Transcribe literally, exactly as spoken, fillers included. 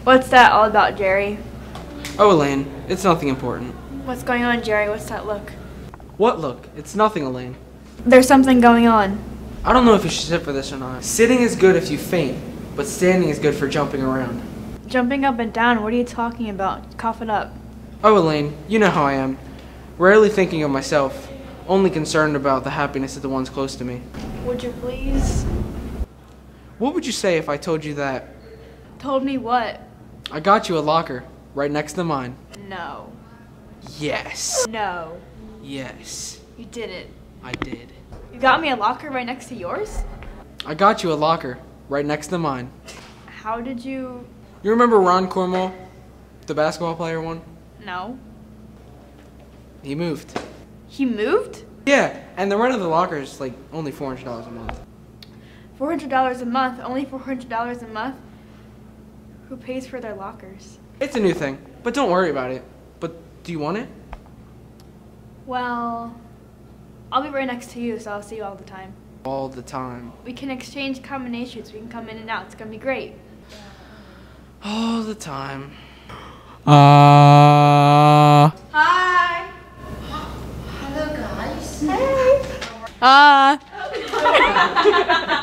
What's that all about, Jerry? Oh, Elaine, it's nothing important. What's going on, Jerry? What's that look? What look? It's nothing, Elaine. There's something going on. I don't know if you should sit for this or not. Sitting is good if you faint, but standing is good for jumping around. Jumping up and down? What are you talking about? Cough it up. Oh, Elaine, you know how I am. Rarely thinking of myself, only concerned about the happiness of the ones close to me. Would you please? What would you say if I told you that Told me what? I got you a locker right next to mine? No. Yes. No. Yes. You didn't. I did. You got me a locker right next to yours? I got you a locker right next to mine. How did you... You remember Ron Cornwall, the basketball player one? No. He moved. He moved? Yeah, and the rent of the locker is like only four hundred dollars a month. four hundred dollars a month? Only four hundred dollars a month? Who pays for their lockers? It's a new thing, but don't worry about it. But do you want it? Well, I'll be right next to you, so I'll see you all the time. All the time. We can exchange combinations. We can come in and out. It's gonna be great. All the time. Uh. Hi. Hello, guys. Hey. Ah.